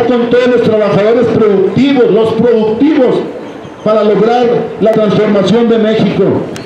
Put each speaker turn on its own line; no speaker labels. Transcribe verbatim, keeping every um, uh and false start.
con todos los trabajadores productivos, los productivos, para lograr la transformación de México.